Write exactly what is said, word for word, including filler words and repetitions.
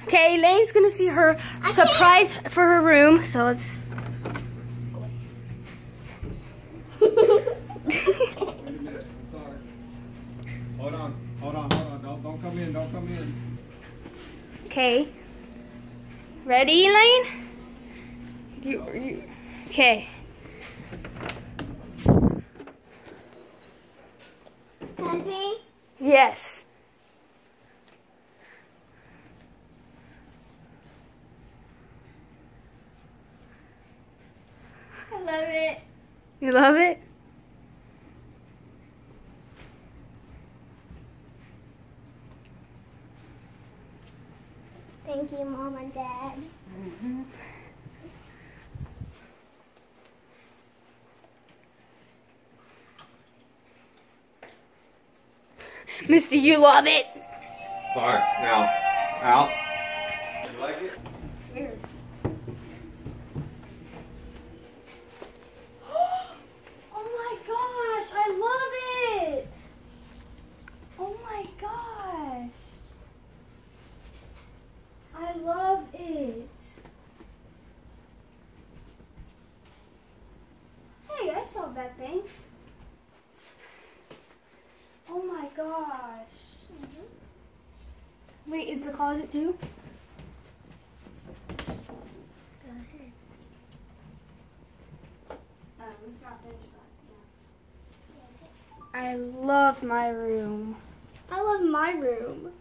Okay, Lane's gonna see her surprise for her room, so let's. Wait a minute. Sorry. Hold on. Hold on. Hold on. Don't don't come in. Don't come in. Okay. Ready, Elaine? You, you, okay. Happy? Yes. I love it. You love it? Thank you, Mom and Dad. Mm-hmm. Misty, you love it. Bark now. Out. You like it? I'm scared. Oh my gosh, I love it. Oh my gosh. I love it. Hey, I saw that thing. Oh my gosh. Mm-hmm. Wait, is the closet too? Go ahead. Um, it's not finished, but yeah. I love my room. I love my room.